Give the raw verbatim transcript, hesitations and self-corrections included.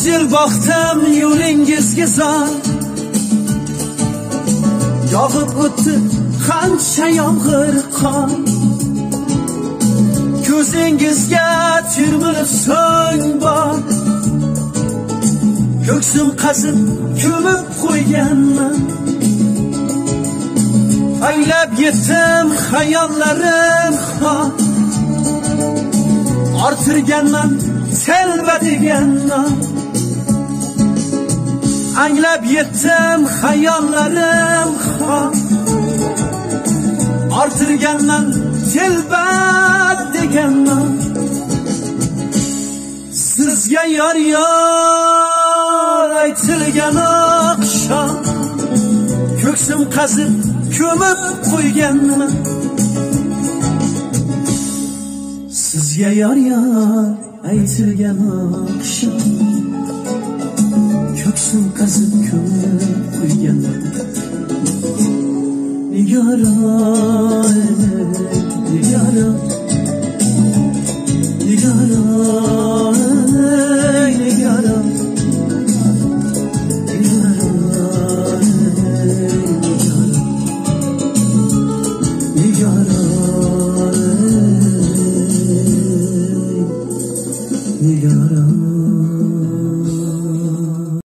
yüz yıl baktım yo'lingizga zor, yog'ib o'tdi qancha yomg'ir qor. Ko'zingizga termilib so'ng bor, ko'ksim qazib ko'mib qo'yganman. Aylab yetdim hayollarim xor, orttirganman telba deganman. Anglab yetdim hayollarim xor, orttirganman telba deganman. Sizga yor yor aytilgan oqshom, ko'ksim qazib ko'mib qo'yganman. Sizga yor yor aytilgan oqshom, ko'ksim qazib ko'mib qo'yganman. Nigoron